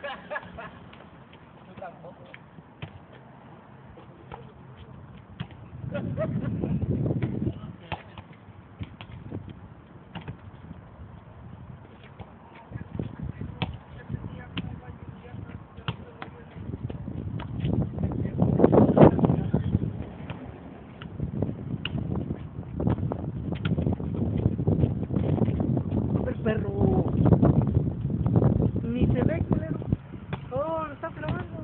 Tú tampoco. El perro. Ni se ve, culero. Oh, lo está clavando.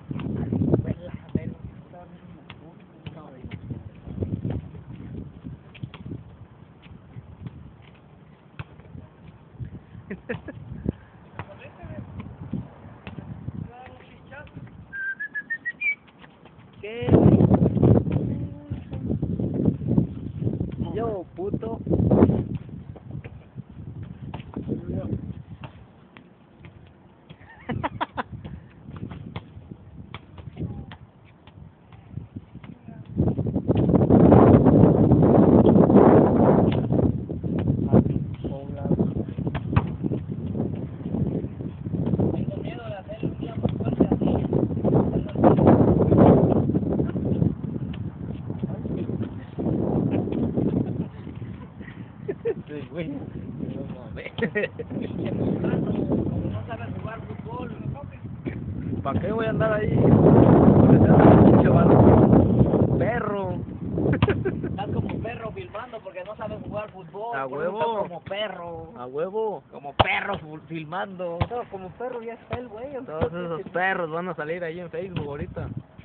¿Qué? Yo, puto. Tengo miedo de hacer un día muy fuerte así. Sí, güey. No mames. Como no sabes jugar fútbol, ¿Para qué voy a andar ahí? Pinche vato. Perro. estás como perro filmando porque no sabes jugar fútbol. A por eso huevo. estás como perro. A huevo. Como perro filmando. No, como perro ya está el güey. Todos Todos esos perros van a salir ahí en Facebook ahorita.